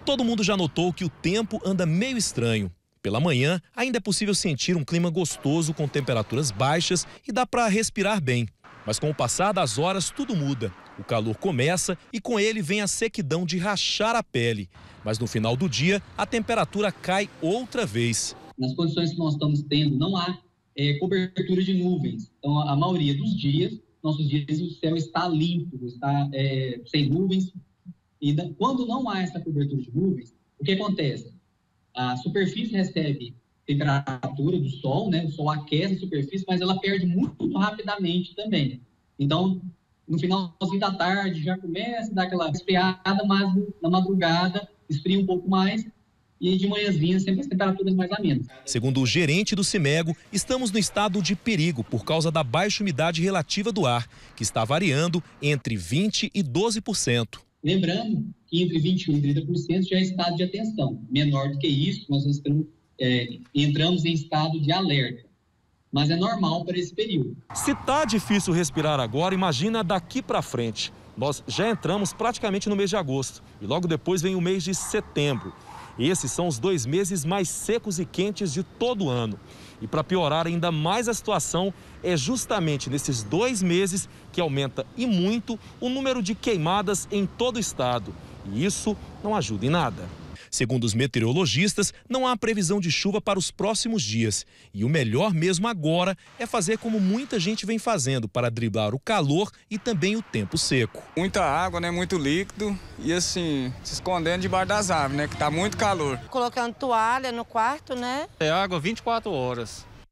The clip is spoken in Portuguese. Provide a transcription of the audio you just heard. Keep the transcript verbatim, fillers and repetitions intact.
Todo mundo já notou que o tempo anda meio estranho. Pela manhã, ainda é possível sentir um clima gostoso com temperaturas baixas e dá para respirar bem. Mas com o passar das horas, tudo muda. O calor começa e com ele vem a sequidão de rachar a pele. Mas no final do dia, a temperatura cai outra vez. Nas condições que nós estamos tendo, não há é, cobertura de nuvens. Então, a maioria dos dias, nossos dias, o céu está limpo, está é, sem nuvens. E da, quando não há essa cobertura de nuvens, o que acontece? A superfície recebe temperatura do sol, né? O sol aquece a superfície, mas ela perde muito rapidamente também. Então, no finalzinho da tarde, já começa a dar aquela esfriada, mas na madrugada esfria um pouco mais. E de manhãzinha sempre as temperaturas mais amenas. Segundo o gerente do CIMEGO, estamos no estado de perigo por causa da baixa umidade relativa do ar, que está variando entre vinte por cento e doze por cento. Lembrando que entre vinte e um por cento e trinta por cento já é estado de atenção. Menor do que isso, nós estamos, é, entramos em estado de alerta. Mas é normal para esse período. Se está difícil respirar agora, imagina daqui para frente. Nós já entramos praticamente no mês de agosto e logo depois vem o mês de setembro. Esses são os dois meses mais secos e quentes de todo o ano. E para piorar ainda mais a situação, é justamente nesses dois meses que aumenta e muito o número de queimadas em todo o estado. E isso não ajuda em nada. Segundo os meteorologistas, não há previsão de chuva para os próximos dias. E o melhor mesmo agora é fazer como muita gente vem fazendo para driblar o calor e também o tempo seco. Muita água, né? Muito líquido e assim, se escondendo debaixo das árvores, né? Que tá muito calor. Colocando toalha no quarto, né? É água vinte e quatro horas.